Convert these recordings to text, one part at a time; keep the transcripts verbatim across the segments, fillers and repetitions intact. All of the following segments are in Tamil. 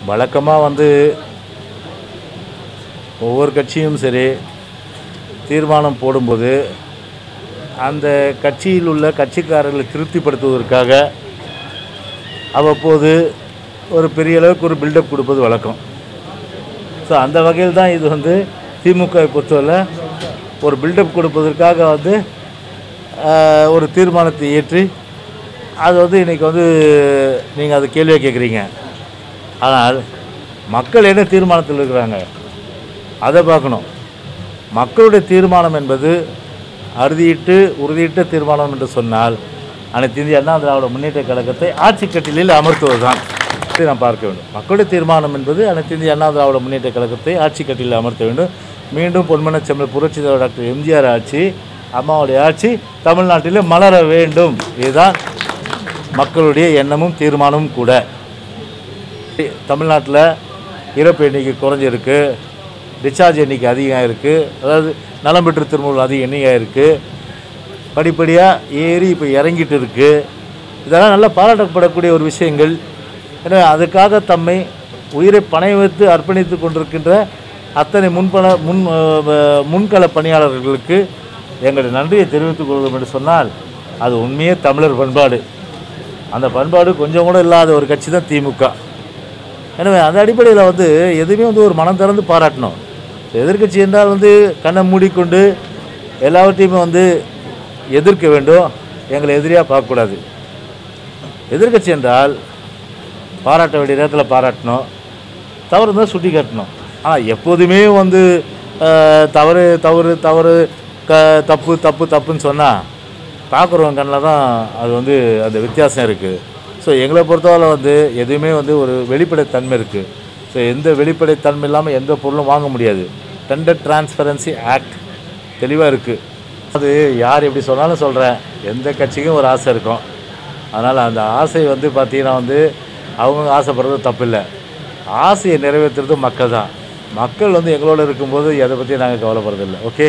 வழக்கமாக வந்து ஒவ்வொரு கட்சியும் சரி தீர்மானம் போடும்போது அந்த கட்சியில் உள்ள கட்சிக்காரர்களை திருப்திப்படுத்துவதற்காக அவ்வப்போது ஒரு பெரிய அளவுக்கு ஒரு பில்டப் கொடுப்பது வழக்கம். ஸோ அந்த வகையில் தான் இது வந்து திமுகவை பொறுத்தவரை ஒரு பில்டப் கொடுப்பதற்காக வந்து ஒரு தீர்மானத்தை ஏற்றி அது வந்து இன்றைக்கி வந்து நீங்கள் அது கேள்வியாக கேட்குறீங்க. ஆனால் மக்கள் என்ன தீர்மானத்தில் இருக்கிறாங்க அதை பார்க்கணும். மக்களுடைய தீர்மானம் என்பது அறுதியிட்டு உறுதியிட்ட தீர்மானம் என்று சொன்னால் அனைத்து இந்திய அண்ணா திராவிட முன்னேற்ற கழகத்தை ஆட்சி கட்டிலில் அமர்த்துவது தான் இதை நாம் பார்க்க வேண்டும். மக்களுடைய தீர்மானம் என்பது அனைத்து இந்திய அண்ணா திராவிட முன்னேற்ற கழகத்தை ஆட்சி கட்டிலில் அமர்த்த வேண்டும். மீண்டும் பொன்மனச்செம்மல் புரட்சி தலைவர் டாக்டர் எம்ஜிஆர் ஆட்சி, அம்மாவுடைய ஆட்சி தமிழ்நாட்டில் மலர வேண்டும். இதுதான் மக்களுடைய எண்ணமும் தீர்மானமும் கூட. தமிழ்நாட்டில் இறப்பு எண்ணிக்கை குறைஞ்சிருக்கு, டிஸ்சார்ஜ் எண்ணிக்கை அதிகம் இருக்குது, அதாவது நலம் பெற்று திரும்புவோர் அதிக எண்ணிக்கையாக இருக்குது, படிப்படியாக ஏறி இப்போ இறங்கிட்டு இருக்குது. இதெல்லாம் நல்லா பாராட்டப்படக்கூடிய ஒரு விஷயங்கள். எனவே அதுக்காக தம்மை உயிரை பணய வைத்து அர்ப்பணித்து கொண்டிருக்கின்ற அத்தனை முன்பண முன் முன்கள பணியாளர்களுக்கு எங்களுடைய நன்றியை தெரிவித்துக் கொள்வோம் என்று சொன்னால் அது உண்மையே தமிழர் பண்பாடு. அந்த பண்பாடு கொஞ்சம் கூட இல்லாத ஒரு கட்சி தான் திமுக. எனவே அந்த அடிப்படையில் வந்து எதுவுமே வந்து ஒரு மனம் திறந்து பாராட்டணும். எதிர்கட்சி என்றால் வந்து கண்ணை மூடிக்கொண்டு எல்லாவற்றையுமே வந்து எதிர்க்க வேண்டும், எங்களை எதிரியாக பார்க்கக்கூடாது. எதிர்கட்சி என்றால் பாராட்ட வேண்டிய நேரத்தில் பாராட்டணும், தவறு இருந்தால் சுட்டி காட்டணும். ஆனால் எப்போதுமே வந்து தவறு தவறு தவறு க தப்பு தப்பு தப்புன்னு சொன்னால் பார்க்குறவங்க கண்ணில் தான் அது வந்து அந்த வித்தியாசம் இருக்குது. ஸோ எங்களை பொறுத்தவரை வந்து எதுவுமே வந்து ஒரு வெளிப்படைத்தன்மை இருக்குது. ஸோ எந்த வெளிப்படைத்தன்மை இல்லாமல் எந்த பொருளும் வாங்க முடியாது. டெண்டர் டிரான்ஸ்பரன்சி ஆக்ட் தெளிவாக இருக்குது. அது யார் எப்படி சொன்னாலும் சொல்கிறேன், எந்த கட்சிக்கும் ஒரு ஆசை இருக்கும். அதனால் அந்த ஆசை வந்து பார்த்திங்கன்னா வந்து அவங்க ஆசைப்படுறது தப்பில்லை. ஆசையை நிறைவேற்றுறது மக்கள் தான். மக்கள் வந்து எங்களோட இருக்கும்போது எதை பற்றி நாங்கள் கவலைப்படுறதில்லை. ஓகே,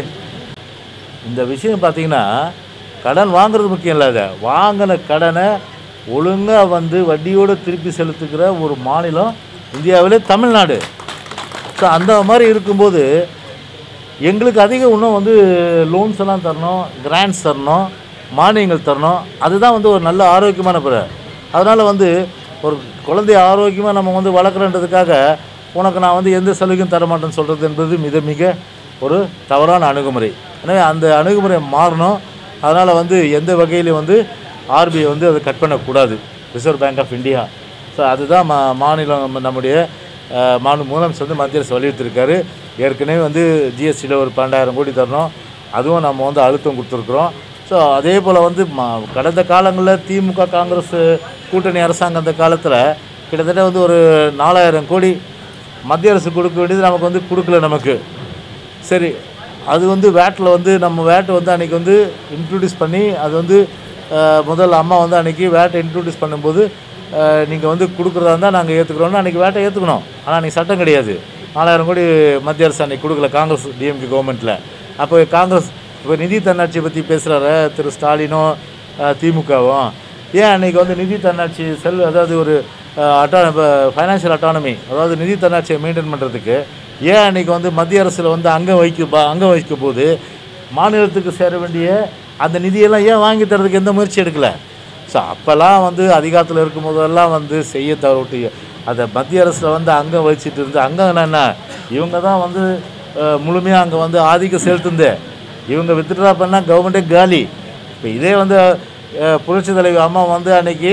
இந்த விஷயம் பார்த்திங்கன்னா கடன் வாங்குறது முக்கியம் இல்லை. அதை வாங்கின கடனை ஒழுங்காக வந்து வட்டியோடு திருப்பி செலுத்துக்கிற ஒரு மாநிலம் இந்தியாவிலே தமிழ்நாடு. ஸோ அந்த மாதிரி இருக்கும்போது எங்களுக்கு அதிகம் இன்னும் வந்து லோன்ஸ் எல்லாம் தரணும், கிராண்ட்ஸ் தரணும், மானியங்கள் தரணும். அதுதான் வந்து ஒரு நல்ல ஆரோக்கியமான பிற. அதனால் வந்து ஒரு குழந்தைய ஆரோக்கியமாக நம்ம வந்து வளர்க்குறன்றதுக்காக உனக்கு நான் வந்து எந்த சலுகையும் தரமாட்டேன்னு சொல்கிறது என்பது மிக மிக ஒரு தவறான அணுகுமுறை. எனவே அந்த அணுகுமுறை மாறணும். அதனால் வந்து எந்த வகையிலையும் வந்து ஆர்பிஐ வந்து அதை கட் பண்ணக்கூடாது, Reserve Bank of India. So அதுதான் மா மாநிலம் நம்முடைய மாநில முதலமைச்சர் வந்து மத்திய அரசு வலியுறுத்திருக்காரு. ஏற்கனவே வந்து ஜிஎஸ்டியில் ஒரு பன்னெண்டாயிரம் கோடி தரணும், அதுவும் நம்ம வந்து அழுத்தம் கொடுத்துருக்குறோம். ஸோ அதே போல் வந்து மா கடந்த காலங்களில் திமுக காங்கிரஸ் கூட்டணி அரசாங்கம் அந்த காலத்தில் கிட்டத்தட்ட வந்து ஒரு நாலாயிரம் கோடி மத்திய அரசு கொடுக்க வேண்டியது நமக்கு வந்து கொடுக்கல நமக்கு. சரி, அது வந்து வேட்டில் வந்து நம்ம வேட்டை வந்து அன்றைக்கி வந்து இன்ட்ரடியூஸ் பண்ணி அது வந்து முதல் அம்மா வந்து அன்றைக்கி வேட்டை இன்ட்ரடியூஸ் பண்ணும்போது நீங்கள் வந்து கொடுக்குறதா இருந்தால் நாங்கள் ஏற்றுக்கிறோன்னா அன்றைக்கி வேட்டை ஏற்றுக்கணும். ஆனால் அன்றைக்கி சட்டம் கிடையாது. நாலாயிரம் கோடி மத்திய அரசு அன்றைக்கி கொடுக்கல காங்கிரஸ் டிஎம்கே கவர்மெண்ட்டில். அப்போ காங்கிரஸ் இப்போ நிதி தன்னாட்சியை பற்றி பேசுகிறார திரு ஸ்டாலினும் திமுகவும், ஏன் அன்றைக்கி வந்து நிதி தன்னாட்சி செல் அதாவது ஒரு அட்டா ஃபைனான்ஷியல் அட்டானமி அதாவது நிதி தன்னாட்சியை மெயின்டைன் பண்ணுறதுக்கு ஏன் அன்றைக்கி வந்து மத்திய அரசில் வந்து அங்கம் வைக்க அங்கம் வைக்கும் போது மாநிலத்துக்கு சேர வேண்டிய அந்த நிதியெல்லாம் ஏன் வாங்கி தரதுக்கு எந்த முயற்சி எடுக்கலை? ஸோ அப்போல்லாம் வந்து அதிகாரத்தில் இருக்கும் போதெல்லாம் வந்து செய்ய தவறுட்டு அதை மத்திய அரசில் வந்து அங்கம் வச்சுட்டு இருந்து அங்கம் என்ன இவங்க தான் வந்து முழுமையாக அங்கே வந்து ஆதிக்கம் செலுத்துந்து இவங்க வித்ட்ரா பண்ணால் கவர்மெண்ட்டே காலி. இப்போ இதே வந்து புரட்சி தலைவி அம்மா வந்து அன்றைக்கி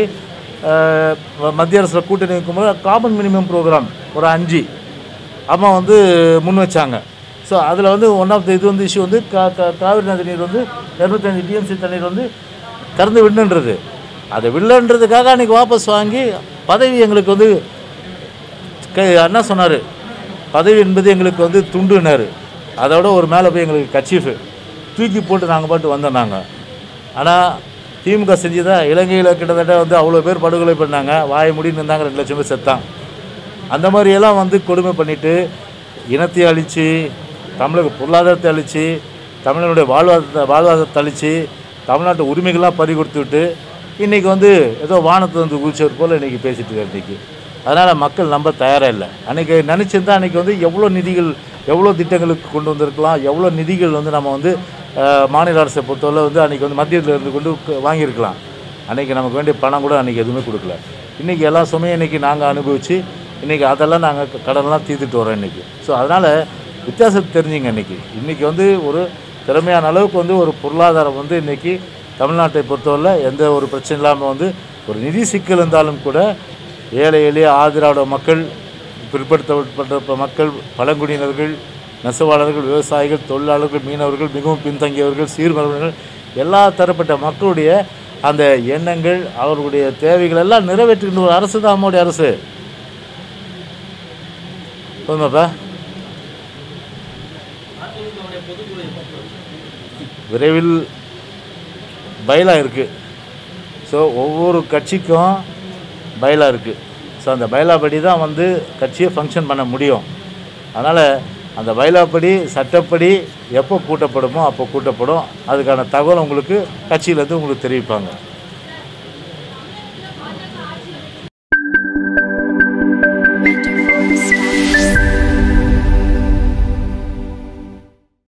மத்திய அரசில் கூட்டணி வைக்கும்போது காமன் மினிமம் ப்ரோக்ராம் ஒரு அஞ்சு அம்மா வந்து முன் வச்சாங்க. ஸோ அதில் வந்து ஒன் ஆஃப் த இது வந்து இஷ்யூ வந்து கா காவிரி நதி நீர் வந்து இரநூத்தஞ்சு டிஎம்சி தண்ணீர் வந்து திறந்து விடணுன்றது. அதை விடலன்றதுக்காக அன்றைக்கி வாபஸ் வாங்கி பதவி எங்களுக்கு வந்து க அண்ணா சொன்னார், பதவி என்பது எங்களுக்கு வந்து துண்டுனார். அதோட ஒரு மேலே போய் எங்களுக்கு கச்சீஃபு தூக்கி போட்டு நாங்கள் பாட்டு வந்தோம் நாங்கள். ஆனால் திமுக செஞ்சுதான் இலங்கையில் கிட்டத்தட்ட வந்து அவ்வளோ பேர் படுகொலை பண்ணாங்க, வாயை முடின்னு இருந்தாங்க, ரெண்டு லட்சம் பேர் செத்தான். அந்த மாதிரியெல்லாம் வந்து கொடுமை பண்ணிவிட்டு இனத்தை அழித்து தமிழக பொருளாதாரத்தை அழித்து தமிழனுடைய வாழ்வாதாரத்தை வாழ்வாதாரத்தை அழித்து தமிழ்நாட்டு உரிமைகள்லாம் பறி கொடுத்து விட்டு இன்றைக்கி வந்து ஏதோ வானத்தை வந்து குதிச்சவர் போல் இன்றைக்கி பேசிகிட்டு இருக்காரு. இன்றைக்கி அதனால் மக்கள் நம்ப தயாராக இல்லை. அன்றைக்கி நினச்சிருந்தா அன்றைக்கி வந்து எவ்வளோ நிதிகள் எவ்வளோ திட்டங்களுக்கு கொண்டு வந்திருக்கலாம், எவ்வளோ நிதிகள் வந்து நம்ம வந்து மாநில அரசை பொறுத்தவரை வந்து அன்றைக்கி வந்து மத்தியத்தில் இருந்து கொண்டு வாங்கியிருக்கலாம். அன்றைக்கி நமக்கு வேண்டிய பணம் கூட அன்றைக்கி எதுவுமே கொடுக்கல. இன்றைக்கி எல்லா சுமையும் இன்றைக்கி நாங்கள் அனுபவித்து இன்றைக்கி அதெல்லாம் நாங்கள் கடனெலாம் தீர்த்துட்டு வரோம் இன்றைக்கி. ஸோ அதனால் வித்தியாசத்தை தெரிஞ்சுங்க. இன்றைக்கி இன்றைக்கி வந்து ஒரு திறமையான அளவுக்கு வந்து ஒரு பொருளாதாரம் வந்து இன்றைக்கி தமிழ்நாட்டை பொறுத்தவரை எந்த ஒரு பிரச்சனை இல்லாமல் வந்து ஒரு நிதி சிக்கல் இருந்தாலும் கூட ஏழை எளிய ஆதிராவிட மக்கள், பிற்படுத்தப்பட்ட மக்கள், பழங்குடியினர்கள், நெசவாளர்கள், விவசாயிகள், தொழிலாளர்கள், மீனவர்கள், மிகவும் பின்தங்கியவர்கள், சீர்மரபர்கள், எல்லா தரப்பட்ட மக்களுடைய அந்த எண்ணங்கள், அவர்களுடைய தேவைகள் எல்லாம் நிறைவேற்றுகின்ற ஒரு அரசு தான் நம்முடைய அரசு. போதுமாப்பா? விரைவில் பைலா இருக்குது. ஸோ ஒவ்வொரு கட்சிக்கும் பைலா இருக்குது. ஸோ அந்த பைலா படி தான் வந்து கட்சியை ஃபங்க்ஷன் பண்ண முடியும். அதனால் அந்த பைலாப்படி சட்டப்படி எப்போ கூட்டப்படுமோ அப்போ கூட்டப்படும். அதுக்கான தகவல் உங்களுக்கு கட்சியிலேருந்து உங்களுக்கு தெரிவிப்பாங்க.